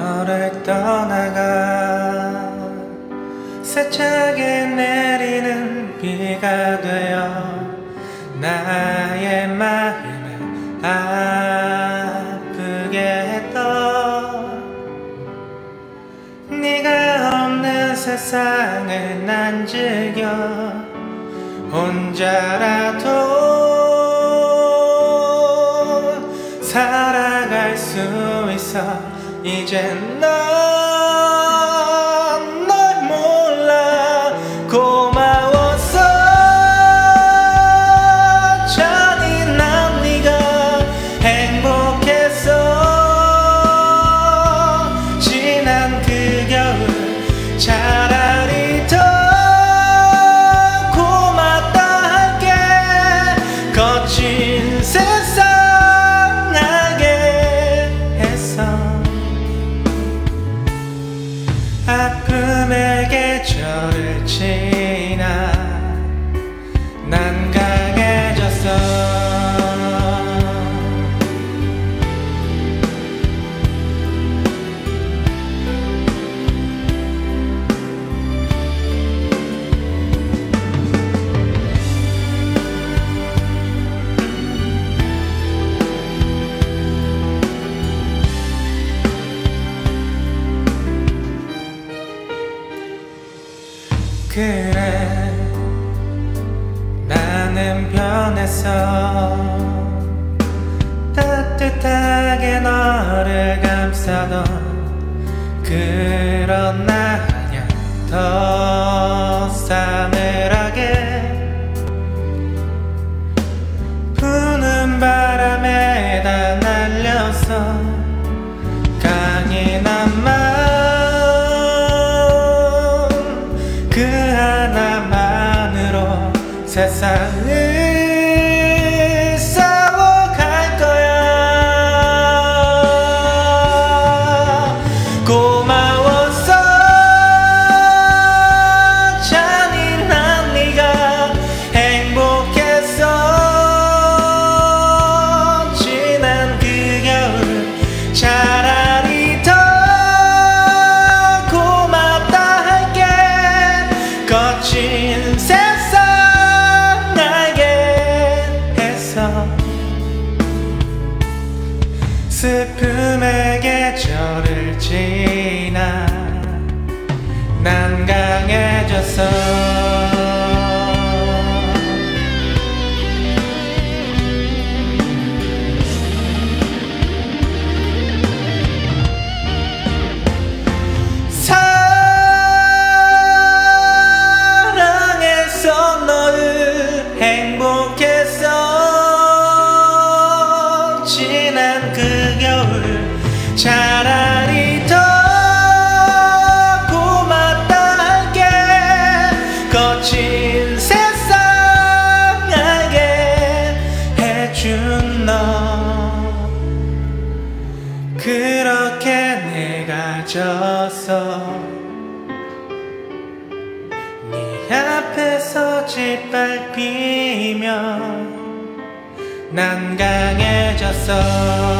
너를 떠나가 세차게 내리는 비가 되어 나의 마음을 아프게 했던 네가 없는 세상을 난 즐겨 혼자라도 살아갈 수 있어. 이젠 넌 널 몰라. 고마웠어. 잔인한 네가 행복했어. 지난 그 겨울 차라리 더 고맙다 할게. 거친 세상 아픔의 계절을 지나 난 강해졌어. 그래 나는 변했어. 따뜻하게 너를 감싸던 그런 나 아냐. 더 싸늘하게 부는 바람에다 날렸어. 강인한 마음 그 하나만으로 세상을 싸워갈 거야. 고마웠어. 잔인한 네가 행복했어. 지난 그 겨울 차라리 더 거친 세상 알게 했어. 슬픔의 계절을 지나 난 강해졌어. 지난 그 겨울 차라리 더 고맙다 할게. 거친 세상 알게 해준 너. 그렇게 내가 졌어. 네 앞에서 짓밟히며 난 강해졌어.